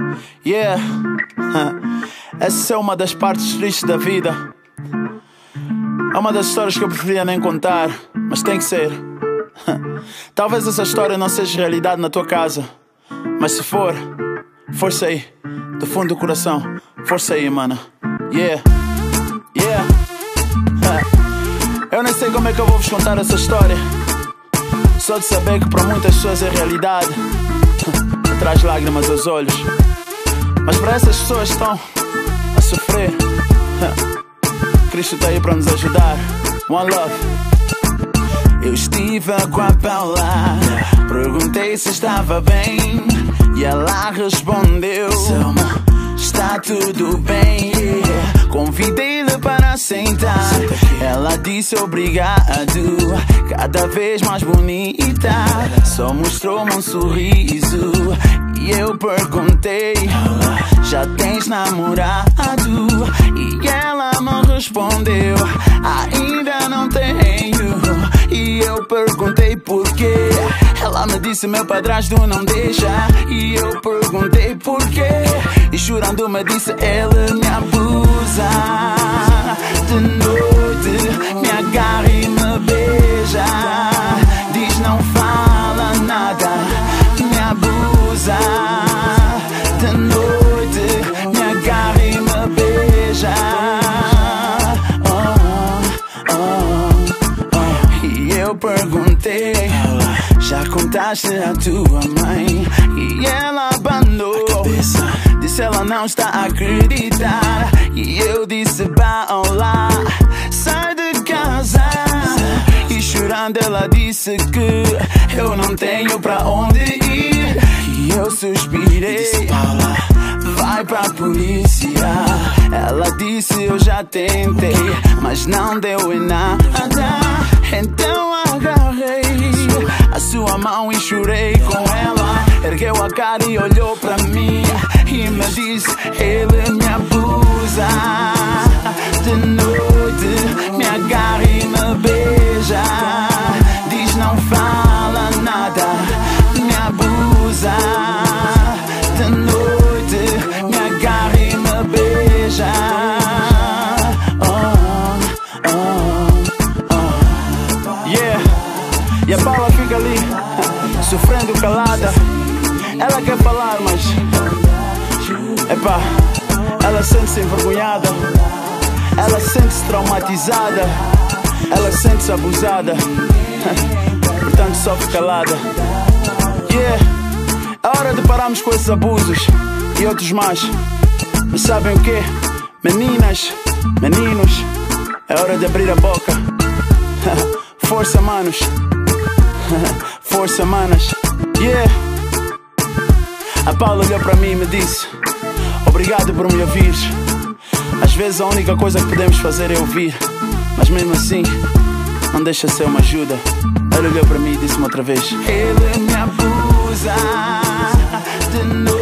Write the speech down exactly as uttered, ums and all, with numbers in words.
Yeah, essa é uma das partes tristes da vida. É uma das histórias que eu preferia nem contar, mas tem que ser. Talvez essa história não seja realidade na tua casa, mas se for, força aí, do fundo do coração, força aí, mana. Yeah, yeah. Eu nem sei como é que eu vou vos contar essa história, só de saber que para muitas pessoas é realidade, traz lágrimas aos olhos. Mas para essas pessoas que estão a sofrer, Cristo está aí para nos ajudar. One love. Eu estive com a Paula, perguntei se estava bem, e ela respondeu: está tudo bem. Convidei-lhe para sentar, ela disse obrigado, cada vez mais bonita, só mostrou-me um sorriso. E eu perguntei: já tens namorado? E ela me respondeu: ainda não tenho. E eu perguntei porquê, ela me disse: meu padrasto não deixa. E eu perguntei porquê, e chorando me disse: ele me abusa. De noite me agarra e me beija, diz não fala nada, me abusa. De noite me agarra e me beija. Oh, oh, oh. E eu perguntei: já contaste a tua mãe? E ela abanou a cabeça, disse ela não está a acreditar. E eu disse: bah, olá, sai de casa. E chorando ela disse que eu não tenho pra onde ir. E eu suspirei: Paula, vai pra polícia. Ela disse: eu já tentei, mas não deu em nada. Então agarrei a sua mão e chorei com ela. Ergueu a cara e olhou pra mim e me disse: ele me abusa. De noite me agarra e me beija, diz não fala nada, me abusa. De noite me agarra e me beija. Oh, oh, oh. Yeah. E a Paula fica ali, sofrendo calada. Ela quer falar, mas epá, ela sente-se envergonhada, ela sente-se traumatizada, ela sente-se abusada, portanto sofre calada. Yeah, é hora de pararmos com esses abusos e outros mais. Mas sabem o quê? Meninas, meninos, é hora de abrir a boca. Força, manos. Força, manas. Yeah. A Paula olhou para mim e me disse: obrigado por me ouvir. Às vezes a única coisa que podemos fazer é ouvir, mas mesmo assim não deixa de ser uma ajuda. Ela olhou para mim e disse-me outra vez: ele me abusa de novo.